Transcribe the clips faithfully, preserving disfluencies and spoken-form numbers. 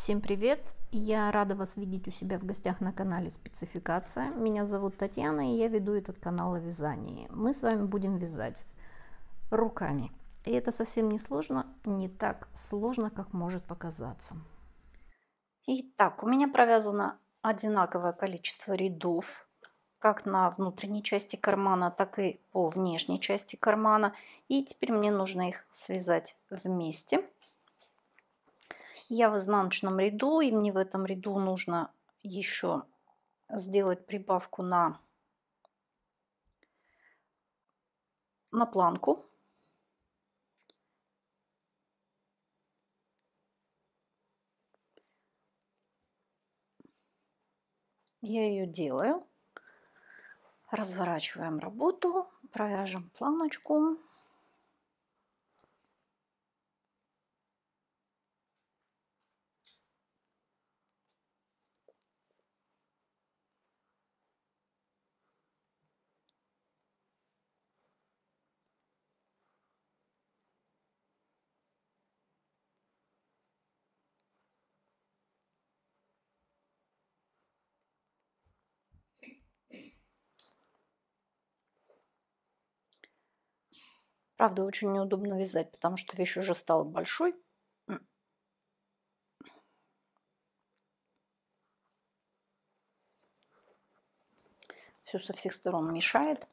Всем привет! Я рада вас видеть у себя в гостях на канале Спецификация. Меня зовут Татьяна, и я веду этот канал о вязании. Мы с вами будем вязать руками. И это совсем не сложно, не так сложно, как может показаться. Итак, у меня провязано одинаковое количество рядов, как на внутренней части кармана, так и по внешней части кармана. И теперь мне нужно их связать вместе. Я в изнаночном ряду, и мне в этом ряду нужно еще сделать прибавку на, на планку. Я ее делаю. Разворачиваем работу, провяжем планочку. Правда, очень неудобно вязать, потому что вещь уже стала большой. Все со всех сторон мешает.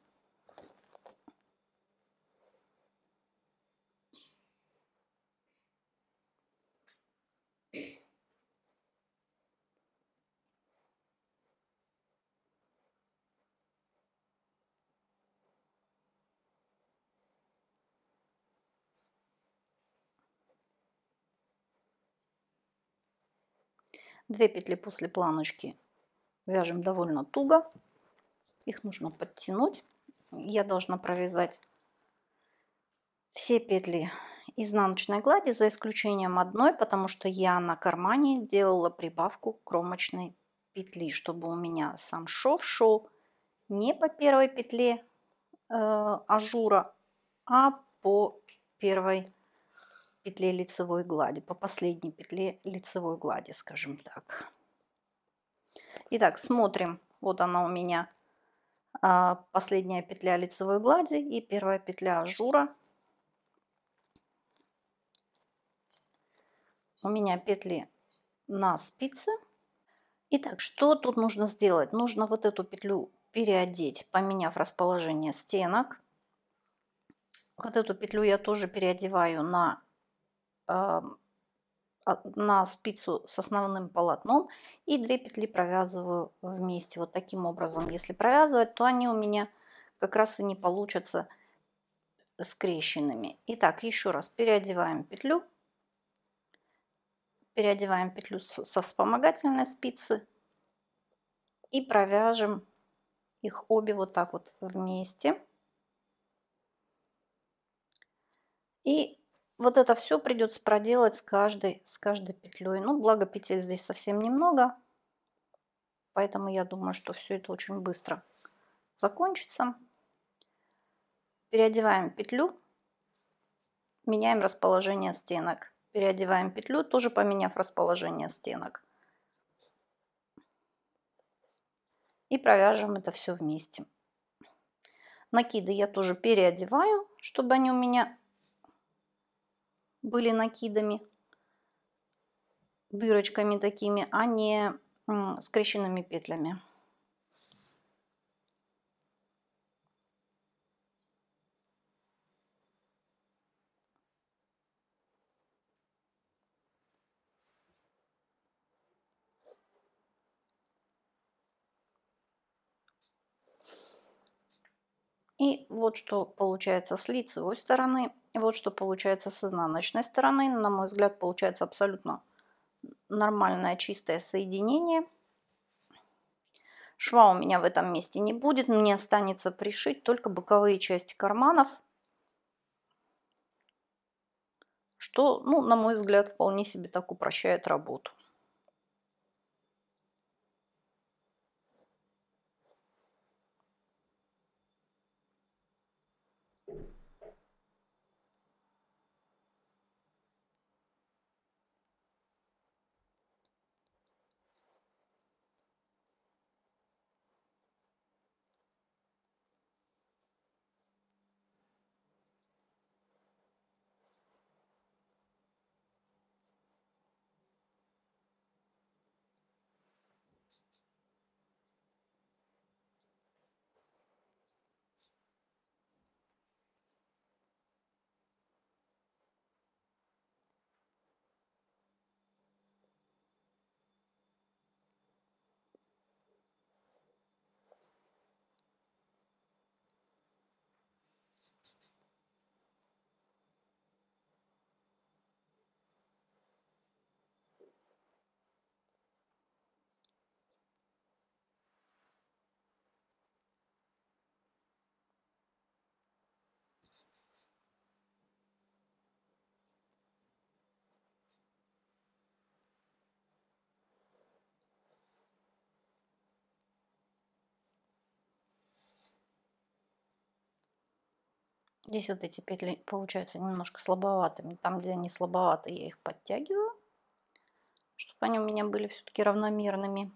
Две петли после планочки вяжем довольно туго. Их нужно подтянуть. Я должна провязать все петли изнаночной глади, за исключением одной, потому что я на кармане делала прибавку кромочной петли, чтобы у меня сам шов шел не по первой петле э, ажура, а по первой петле лицевой глади, по последней петле лицевой глади, скажем так. Итак, смотрим. Вот она у меня, э, последняя петля лицевой глади и первая петля ажура. У меня петли на спице. Итак, что тут нужно сделать? Нужно вот эту петлю переодеть, поменяв расположение стенок. Вот эту петлю я тоже переодеваю на, э, на спицу с основным полотном. И две петли провязываю вместе. Вот таким образом, если провязывать, то они у меня как раз и не получатся скрещенными. Итак, еще раз переодеваем петлю. Переодеваем петлю со вспомогательной спицы и провяжем их обе вот так вот вместе. И вот это все придется проделать с каждой, с каждой петлей. Ну, благо петель здесь совсем немного, поэтому я думаю, что все это очень быстро закончится. Переодеваем петлю, меняем расположение стенок. Переодеваем петлю, тоже поменяв расположение стенок. И провяжем это все вместе. Накиды я тоже переодеваю, чтобы они у меня были накидами, дырочками такими, а не скрещенными петлями. И вот что получается с лицевой стороны, вот что получается с изнаночной стороны. На мой взгляд, получается абсолютно нормальное чистое соединение. Шва у меня в этом месте не будет, мне останется пришить только боковые части карманов, что, ну, на мой взгляд, вполне себе так упрощает работу. Здесь вот эти петли получаются немножко слабоватыми. Там, где они слабоваты, я их подтягиваю, чтобы они у меня были все-таки равномерными.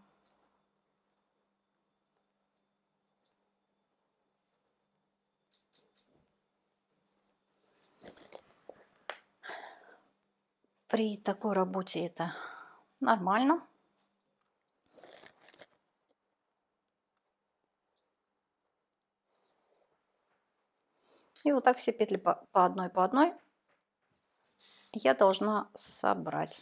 При такой работе это нормально. И вот так все петли по, по одной по одной я должна собрать.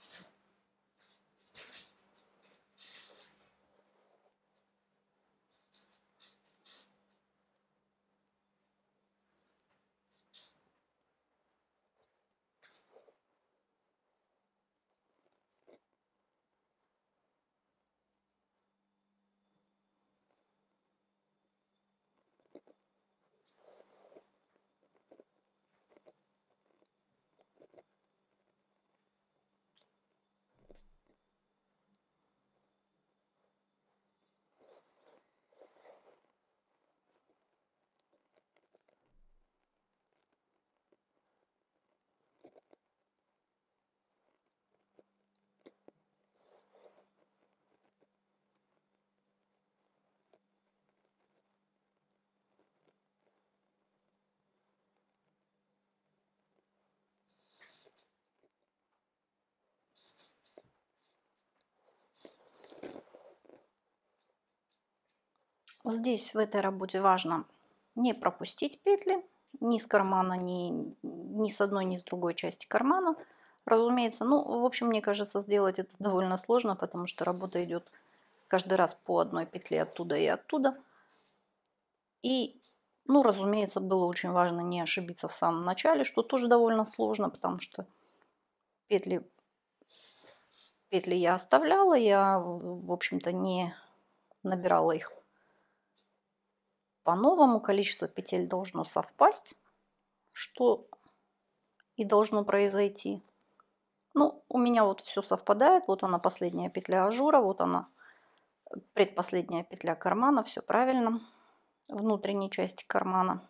Здесь в этой работе важно не пропустить петли ни с кармана, ни, ни с одной, ни с другой части кармана. Разумеется, ну, в общем, мне кажется, сделать это довольно сложно, потому что работа идет каждый раз по одной петле оттуда и оттуда. И, ну, разумеется, было очень важно не ошибиться в самом начале, что тоже довольно сложно, потому что петли, петли я оставляла, я, в общем-то, не набирала их по-новому. Количество петель должно совпасть, что и должно произойти. Ну, у меня вот все совпадает. Вот она, последняя петля ажура, вот она, предпоследняя петля кармана, все правильно. Внутренней части кармана.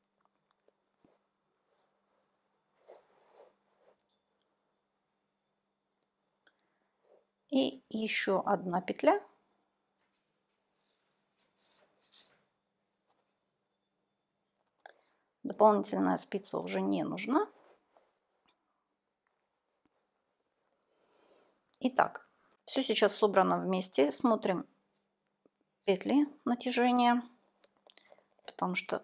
И еще одна петля. Дополнительная спица уже не нужна. Итак, все сейчас собрано вместе. Смотрим петли натяжения, потому что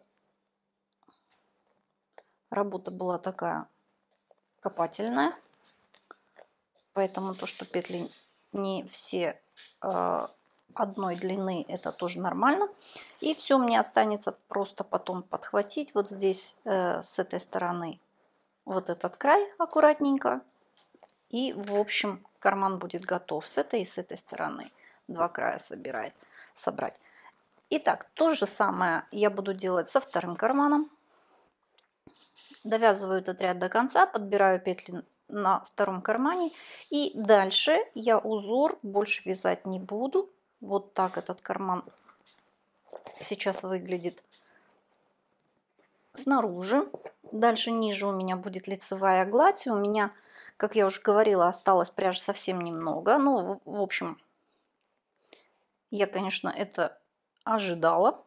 работа была такая копательная. Поэтому то, что петли не все э, одной длины, это тоже нормально. И все мне останется просто потом подхватить вот здесь э, с этой стороны вот этот край аккуратненько. И в общем карман будет готов с этой и с этой стороны. Два края собирать, собрать. Итак, то же самое я буду делать со вторым карманом. Довязываю этот ряд до конца, подбираю петли на втором кармане. И дальше я узор больше вязать не буду. Вот так этот карман сейчас выглядит снаружи. Дальше ниже у меня будет лицевая гладь. И у меня, как я уже говорила, осталось пряжи совсем немного. Ну, в общем, я, конечно, это ожидала.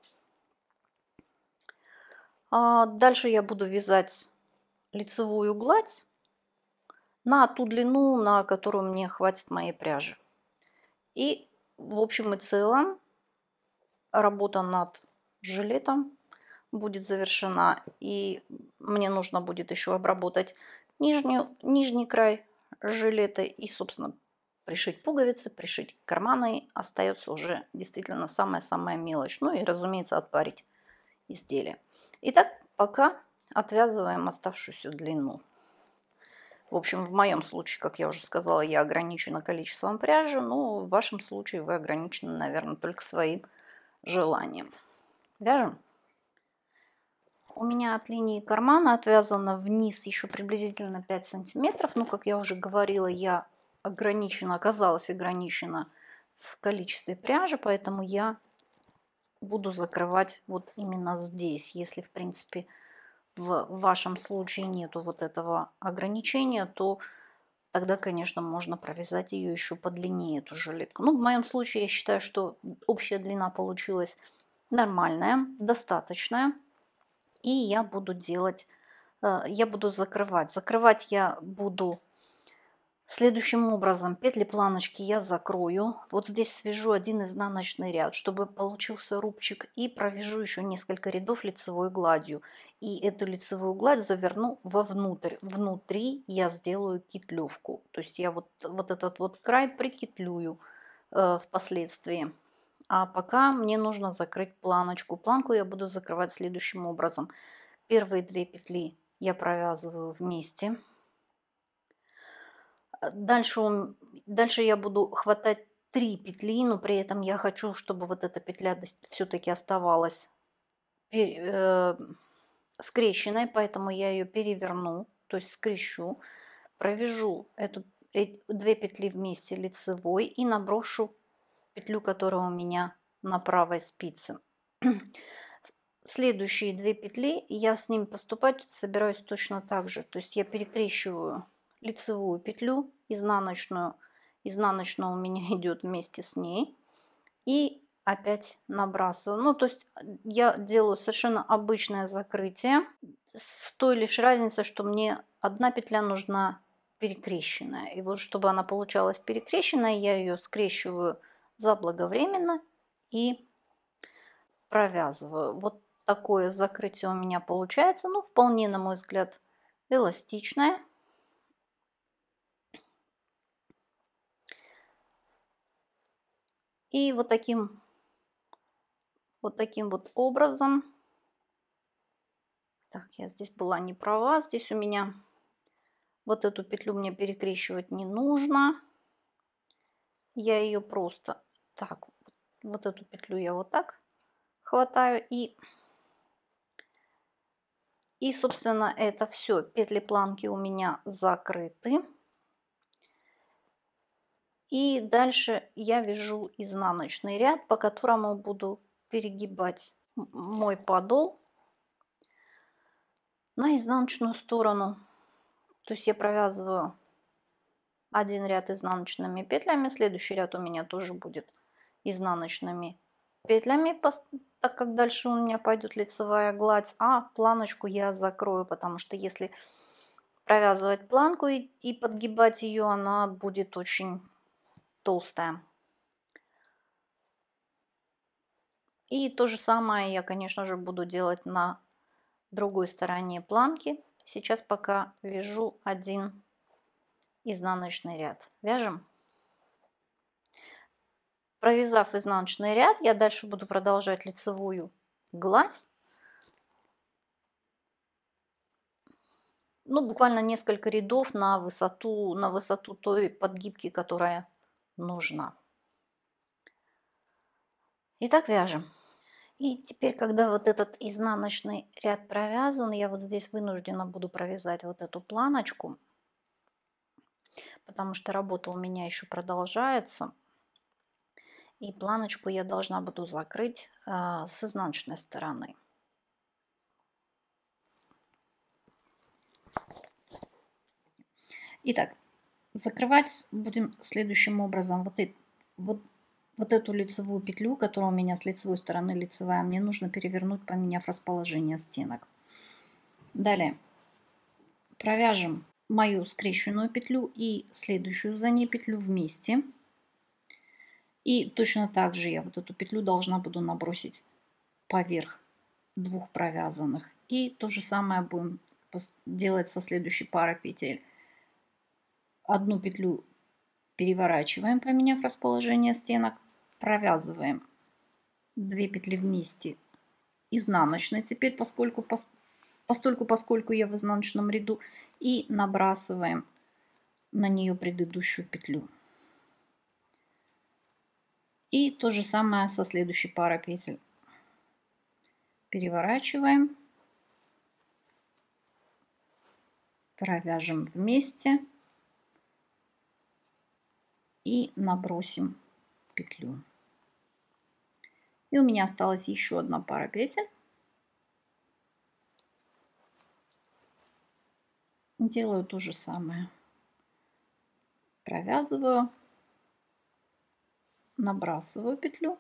А дальше я буду вязать лицевую гладь на ту длину, на которую мне хватит моей пряжи. И в общем и целом работа над жилетом будет завершена. И мне нужно будет еще обработать нижнюю, нижний край жилета и, собственно, пришить пуговицы, пришить карманы. Остается уже действительно самая-самая мелочь. Ну и, разумеется, отпарить изделие. Итак, пока отвязываем оставшуюся длину. В общем, в моем случае, как я уже сказала, я ограничена количеством пряжи, но в вашем случае вы ограничены, наверное, только своим желанием. Вяжем. У меня от линии кармана отвязано вниз еще приблизительно пять сантиметров. Ну, как я уже говорила, я ограничена, оказалась ограничена в количестве пряжи, поэтому я буду закрывать вот именно здесь. Если, в принципе, в вашем случае нету вот этого ограничения, то тогда, конечно, можно провязать ее еще подлиннее, эту жилетку. Ну, в моем случае я считаю, что общая длина получилась нормальная, достаточная. И я буду делать, э, я буду закрывать. Закрывать я буду следующим образом. Петли планочки я закрою. Вот здесь свяжу один изнаночный ряд, чтобы получился рубчик. И провяжу еще несколько рядов лицевой гладью. И эту лицевую гладь заверну вовнутрь. Внутри я сделаю кетлевку. То есть я вот, вот этот вот край прикетлюю э, впоследствии. А пока мне нужно закрыть планочку. Планку я буду закрывать следующим образом. Первые две петли я провязываю вместе. Дальше, дальше я буду хватать три петли, но при этом я хочу, чтобы вот эта петля все-таки оставалась э, скрещенной, поэтому я ее переверну, то есть скрещу, провяжу эту, эти, две петли вместе лицевой и наброшу петлю, которая у меня на правой спице. Следующие две петли я с ними поступать собираюсь точно так же. То есть я перекрещиваю лицевую петлю, изнаночную. Изнаночная у меня идет вместе с ней. И опять набрасываю. Ну, то есть я делаю совершенно обычное закрытие. С той лишь разницей, что мне одна петля нужна перекрещенная. И вот чтобы она получалась перекрещенная, я ее скрещиваю заблаговременно и провязываю. Вот такое закрытие у меня получается. Ну, вполне, на мой взгляд, эластичное. И вот таким вот таким вот образом. Так, я здесь была не права. Здесь у меня вот эту петлю мне перекрещивать не нужно. Я ее просто так, вот эту петлю я вот так хватаю и и, собственно, это все. Петли планки у меня закрыты. И дальше я вяжу изнаночный ряд, по которому буду перегибать мой подол на изнаночную сторону. То есть я провязываю один ряд изнаночными петлями, следующий ряд у меня тоже будет изнаночными петлями, так как дальше у меня пойдет лицевая гладь, а планочку я закрою, потому что если провязывать планку и, и подгибать ее, она будет очень толстая. И то же самое я, конечно же, буду делать на другой стороне планки. Сейчас пока вяжу один изнаночный ряд. Вяжем. Провязав изнаночный ряд, я дальше буду продолжать лицевую гладь. Ну, буквально несколько рядов на высоту, на высоту той подгибки, которая нужна. Итак, вяжем. И теперь, когда вот этот изнаночный ряд провязан, я вот здесь вынуждена буду провязать вот эту планочку, потому что работа у меня еще продолжается. И планочку я должна буду закрыть э, с изнаночной стороны. Итак, закрывать будем следующим образом. Вот, и, вот, вот эту лицевую петлю, которая у меня с лицевой стороны лицевая, мне нужно перевернуть, поменяв расположение стенок. Далее провяжем мою скрещенную петлю и следующую за ней петлю вместе. И точно так же я вот эту петлю должна буду набросить поверх двух провязанных. И то же самое будем делать со следующей парой петель. Одну петлю переворачиваем, поменяв расположение стенок, провязываем две петли вместе изнаночной теперь, поскольку постольку, поскольку я в изнаночном ряду, и набрасываем на нее предыдущую петлю. И то же самое со следующей парой петель. Переворачиваем, провяжем вместе и набросим петлю. И у меня осталась еще одна пара петель. Делаю то же самое. Провязываю, набрасываю петлю.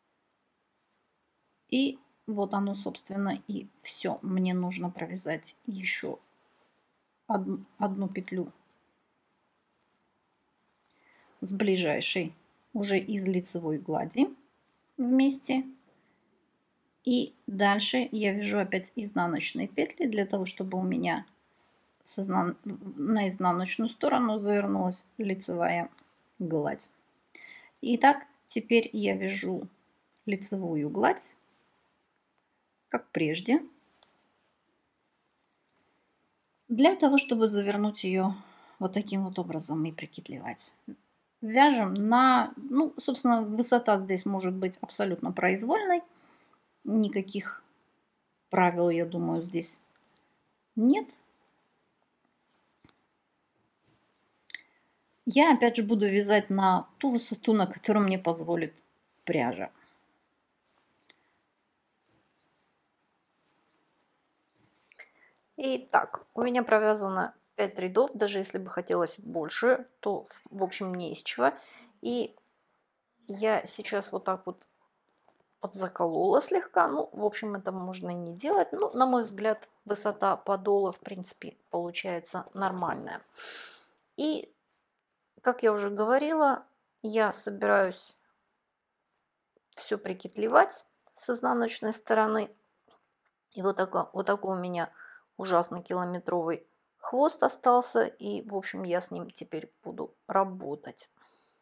И вот оно, собственно, и все. Мне нужно провязать еще одну, одну петлю с ближайшей уже из лицевой глади вместе. И дальше я вяжу опять изнаночные петли для того, чтобы у меня с изнан... на изнаночную сторону завернулась лицевая гладь. Итак, теперь я вяжу лицевую гладь, как прежде, для того, чтобы завернуть ее вот таким вот образом и прикитлевать. Вяжем на, ну, собственно, высота здесь может быть абсолютно произвольной. Никаких правил, я думаю, здесь нет. Я опять же буду вязать на ту высоту, на которую мне позволит пряжа. Итак, у меня провязано пять рядов. Даже если бы хотелось больше, то в общем не из чего. И я сейчас вот так вот подзаколола слегка. Ну, в общем, это можно и не делать. Ну, на мой взгляд, высота подола, в принципе, получается нормальная. И, как я уже говорила, я собираюсь все прикитлевать с изнаночной стороны. И вот такой, вот такой у меня ужасно километровый хвост остался. И, в общем, я с ним теперь буду работать.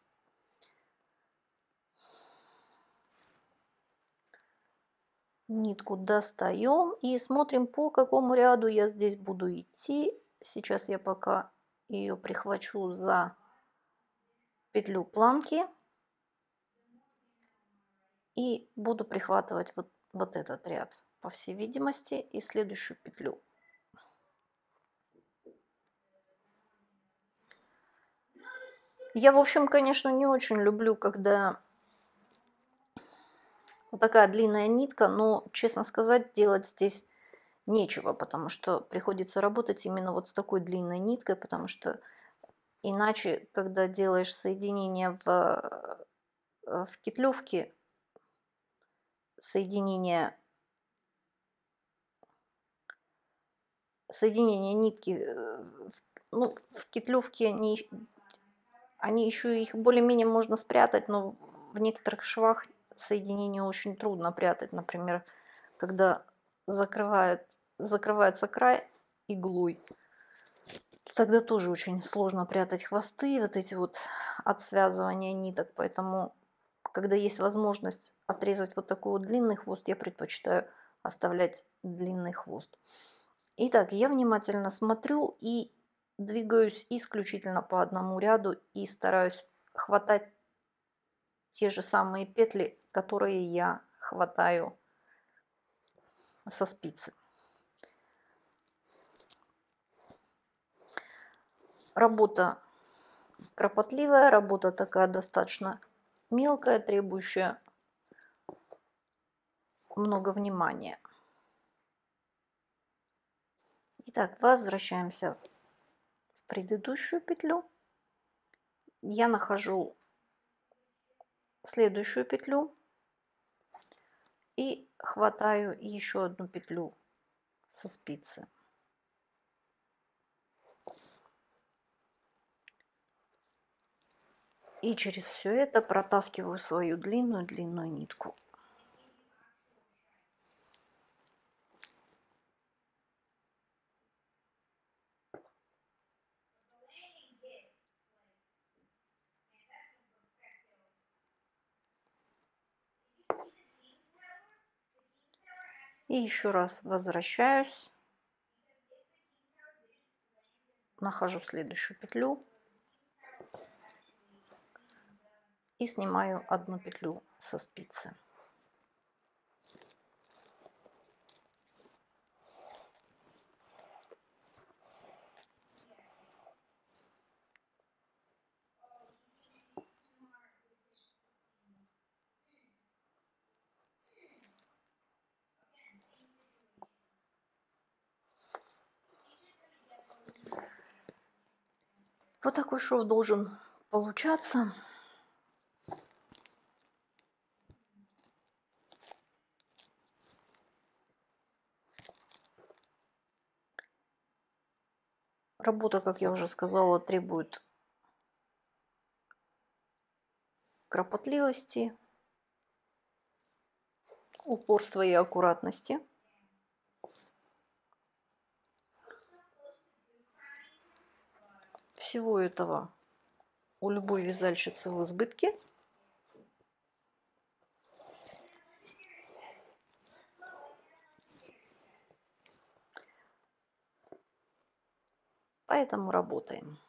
Нитку достаем и смотрим, по какому ряду я здесь буду идти. Сейчас я пока ее прихвачу за петлю планки и буду прихватывать вот, вот этот ряд, по всей видимости, и следующую петлю. Я, в общем, конечно, не очень люблю, когда вот такая длинная нитка, но, честно сказать, делать здесь нечего, потому что приходится работать именно вот с такой длинной ниткой, потому что иначе, когда делаешь соединение в, в кетлевке, соединение, соединение нитки, ну, в кетлевке они, они еще их более-менее можно спрятать, но в некоторых швах соединение очень трудно прятать. Например, когда закрывает, закрывается край иглой, тогда тоже очень сложно прятать хвосты, вот эти вот от связывания ниток. Поэтому, когда есть возможность отрезать вот такой вот длинный хвост, я предпочитаю оставлять длинный хвост. Итак, я внимательно смотрю и двигаюсь исключительно по одному ряду и стараюсь хватать те же самые петли, которые я хватаю со спицы. Работа кропотливая, работа такая достаточно мелкая, требующая много внимания. Итак, возвращаемся в предыдущую петлю. Я нахожу следующую петлю и хватаю еще одну петлю со спицы. И через все это протаскиваю свою длинную-длинную нитку. И еще раз возвращаюсь, нахожу следующую петлю и снимаю одну петлю со спицы. Вот такой шов должен получаться. Работа, как я уже сказала, требует кропотливости, упорства и аккуратности. Всего этого у любой вязальщицы в избытке. Поэтому работаем.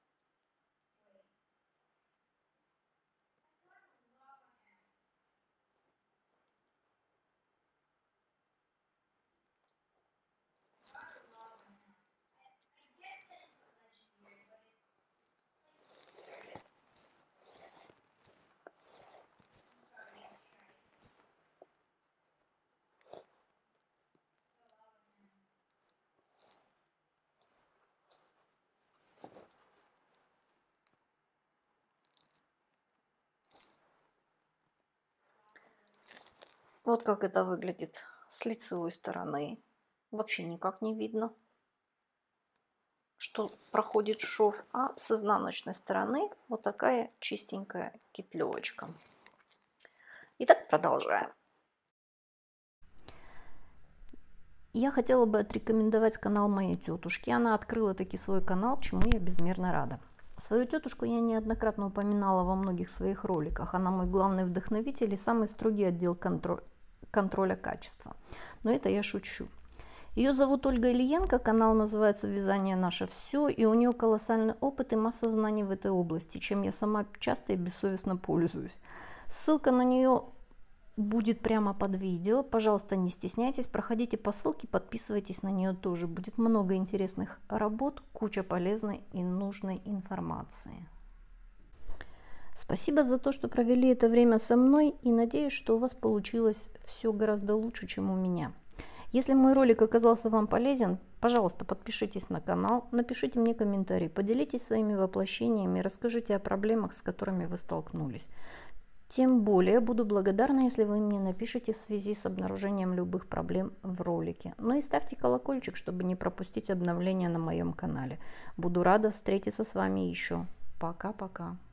Вот как это выглядит с лицевой стороны. Вообще никак не видно, что проходит шов. А с изнаночной стороны вот такая чистенькая кетлевочка. Итак, продолжаем. Я хотела бы отрекомендовать канал моей тетушки. Она открыла таки свой канал, чему я безмерно рада. Свою тетушку я неоднократно упоминала во многих своих роликах. Она мой главный вдохновитель и самый строгий отдел контроля. контроля качества. Но это я шучу. Ее зовут Ольга Ильенко, канал называется «Вязание наше все», и у нее колоссальный опыт и масса знаний в этой области, чем я сама часто и бессовестно пользуюсь. Ссылка на нее будет прямо под видео. Пожалуйста, не стесняйтесь, проходите по ссылке, подписывайтесь на нее тоже. Будет много интересных работ, куча полезной и нужной информации. Спасибо за то, что провели это время со мной, и надеюсь, что у вас получилось все гораздо лучше, чем у меня. Если мой ролик оказался вам полезен, пожалуйста, подпишитесь на канал, напишите мне комментарий, поделитесь своими воплощениями, расскажите о проблемах, с которыми вы столкнулись. Тем более буду благодарна, если вы мне напишите в связи с обнаружением любых проблем в ролике. Ну и ставьте колокольчик, чтобы не пропустить обновления на моем канале. Буду рада встретиться с вами еще. Пока-пока.